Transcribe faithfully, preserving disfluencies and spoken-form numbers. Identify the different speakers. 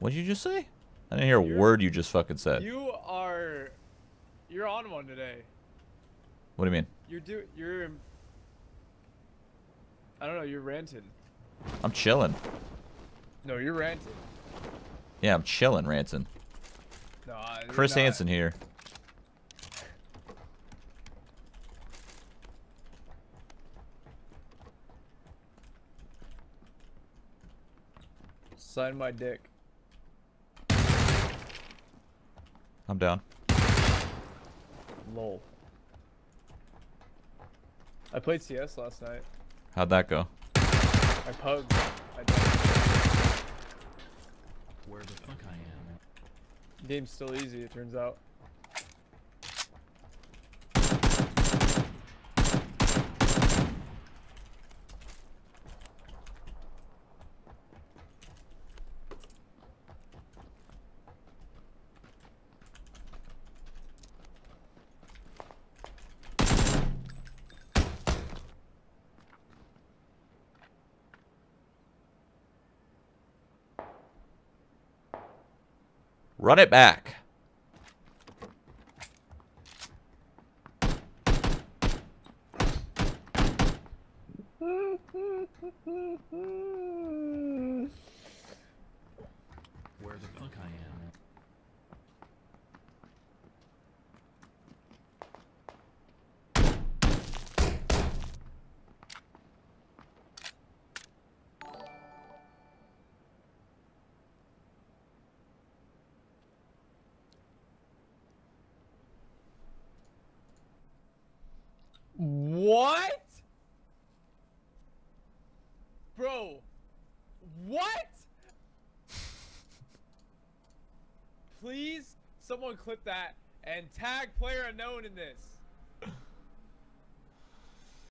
Speaker 1: What did you just say? I didn't hear a
Speaker 2: You're,
Speaker 1: word you just fucking said.
Speaker 2: You are, you're on one today.
Speaker 1: What do you mean?
Speaker 2: You're do, you're. I don't know. You're ranting.
Speaker 1: I'm chilling.
Speaker 2: No, you're ranting.
Speaker 1: Yeah, I'm chilling, ranting.
Speaker 2: No,
Speaker 1: Chris
Speaker 2: not.
Speaker 1: Hansen here.
Speaker 2: Sign my dick.
Speaker 1: I'm down.
Speaker 2: Lol. I played C S last night.
Speaker 1: How'd that go?
Speaker 2: I pugged. I died.
Speaker 3: Where the fuck I am?
Speaker 2: Game's still easy, it turns out.
Speaker 1: Run it back.
Speaker 3: Where the fuck I am?
Speaker 2: What? Bro. What? Please, someone clip that and tag player unknown in this.